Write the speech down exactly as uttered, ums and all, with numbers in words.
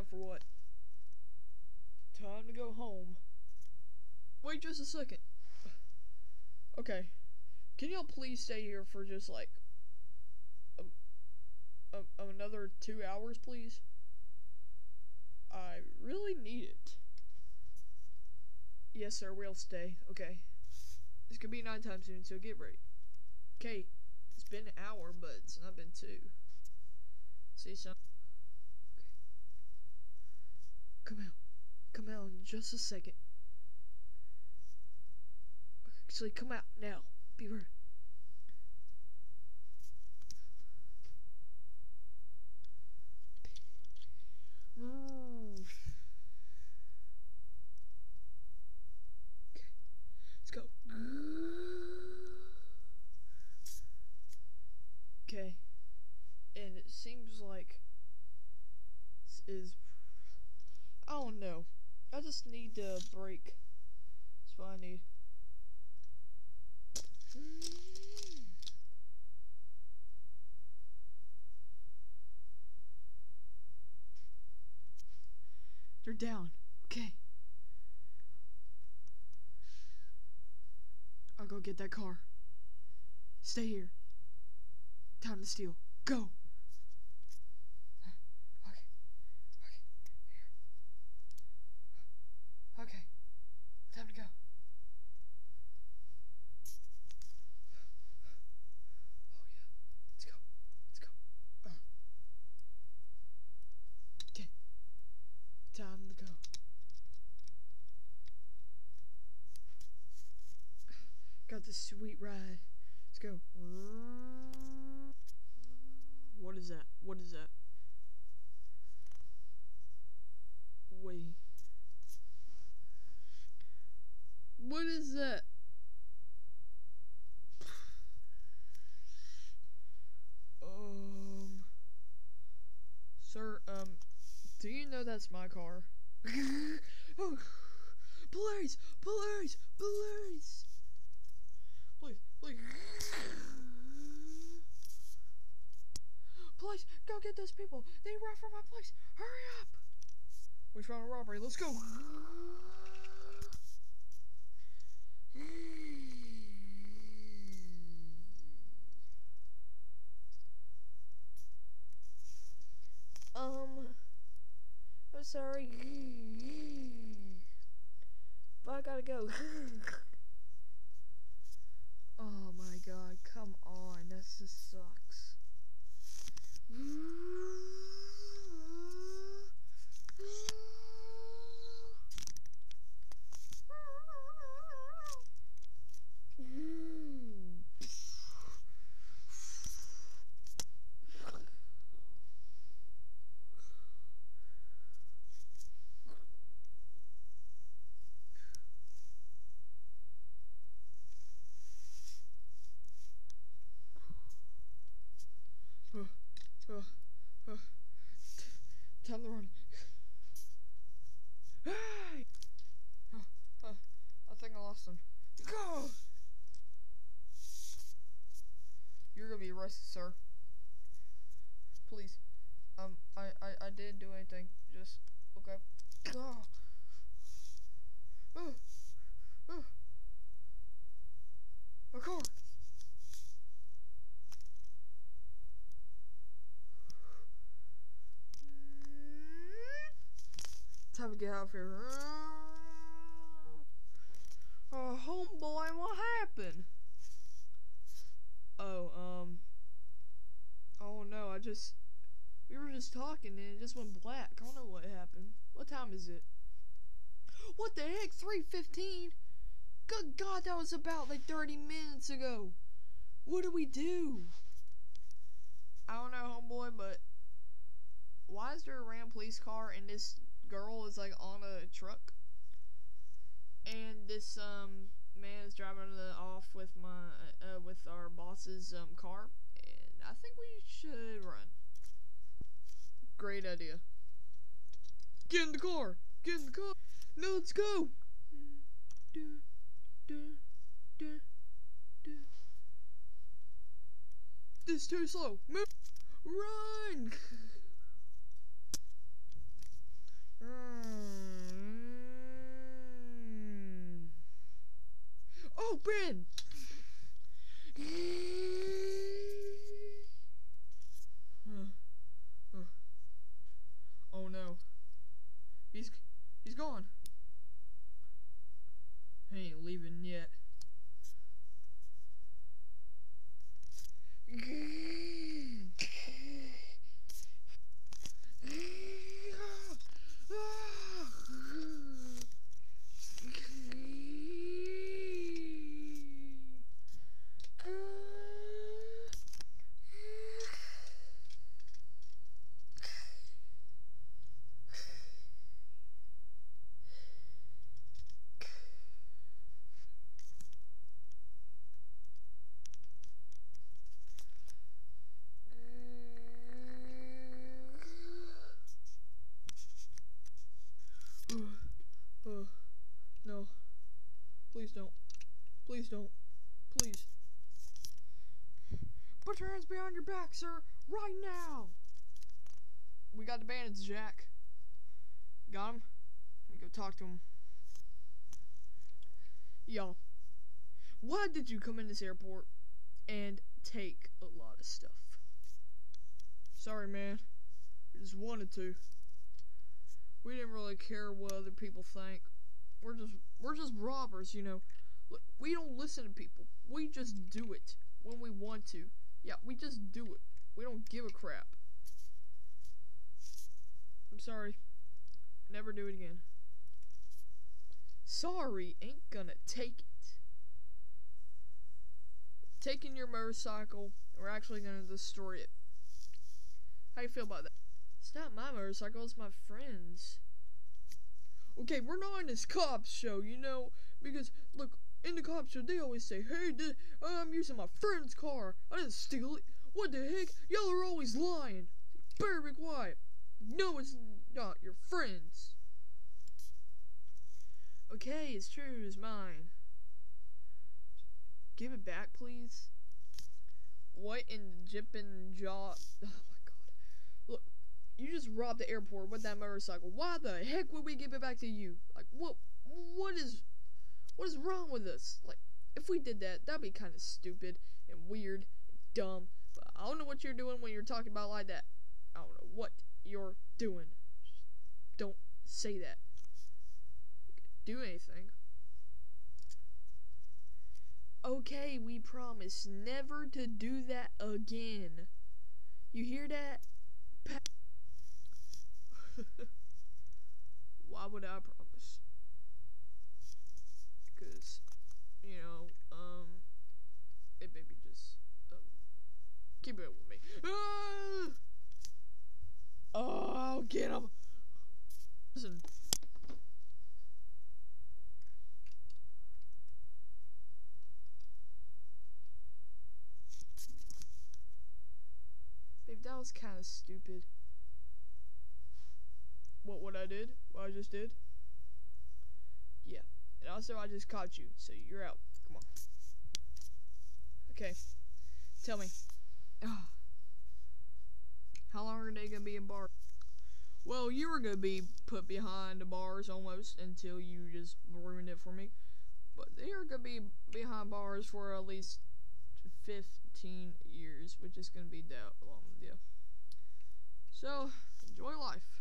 for what? Time to go home. Wait just a second. Okay. Can y'all please stay here for just like um, um, another two hours, please? I really need it. Yes, sir, we'll stay. Okay. It's gonna be nighttime soon, so get ready. Okay, it's been an hour, but it's not been two. See some? Okay. Come out. Come out in just a second. Actually, come out now. Be right. Okay, let's go. Okay, and it seems like this is. I don't know. I just need a break. That's what I need. They're down. Okay. I'll go get that car. Stay here. Time to steal. Go. Okay. Okay. Here. Okay. Time to go. Oh yeah. Let's go. Let's go. Uh. Okay. Time to go. Got this sweet ride. Let's go. What is that? What is that? Wait. What is that? Um. Sir, um, do you know that's my car? Oh, police! Police! Police! Please, please. Police, go get those people. They run from my place. Hurry up. We found a robbery. Let's go. Um, I'm sorry. But I gotta go. Oh my god, come on, this just sucks. Uh, uh, uh, time to run. Hey! Uh, uh, I think I lost him. Go! You're gonna be arrested, sir. Please. Um, I, I, I didn't do anything. Just, okay. Go! Uh, uh. My car! Time to get out of here. Oh, homeboy, what happened? Oh, um. Oh no, I just. We were just talking and it just went black. I don't know what happened. What time is it? What the heck? three fifteen? Good God, that was about like thirty minutes ago. What do we do? I don't know, homeboy, but. Why is there a random police car and this girl is like on a truck, and this um man is driving the, off with my uh, with our boss's um car, and I think we should run. Great idea. Get in the car. Get in the car. No, let's go. This is too slow. Move. Run. open! Oh no. He's he's gone. He ain't leaving yet. Uh, no. Please don't. Please don't. Please. Put your hands behind your back, sir. Right now. We got the bandits, Jack. Got him? Let me go talk to him. Yo. Why did you come in this airport and take a lot of stuff? Sorry, man. We just wanted to. We didn't really care what other people think. We're just we're just robbers, you know. Look, we don't listen to people. We just do it when we want to. Yeah, we just do it. We don't give a crap. I'm sorry. Never do it again. Sorry ain't gonna take it. Taking your motorcycle, we're actually gonna destroy it. How you feel about that? It's not my motorcycle, it's my friend's. Okay, we're not in this cops show, you know, because, look, in the cops show, they always say, hey, th- I'm using my friend's car. I didn't steal it. What the heck? Y'all are always lying. Better be quiet. No, it's not your friend's. Okay, it's true, it's mine. Give it back, please. What in the jippin' jaw? Oh my god. Look, you just robbed the airport with that motorcycle. Why the heck would we give it back to you? Like, what? What is? What is wrong with us? Like, if we did that, that'd be kind of stupid and weird and dumb. But I don't know what you're doing when you're talking about like that. I don't know what you're doing. Just don't say that. You could do anything. Okay, we promise never to do that again. You hear that? Why would I promise? Because, you know, um, hey baby, just, um, keep it with me. Ah! Oh, get him! Listen. Babe, that was kind of stupid. What, what I did? What I just did? Yeah. And also, I just caught you, so you're out. Come on. Okay. Tell me. How long are they gonna be in bars? Well, you were gonna be put behind the bars almost until you just ruined it for me. But they are gonna be behind bars for at least fifteen years, which is gonna be that long, yeah. So, enjoy life.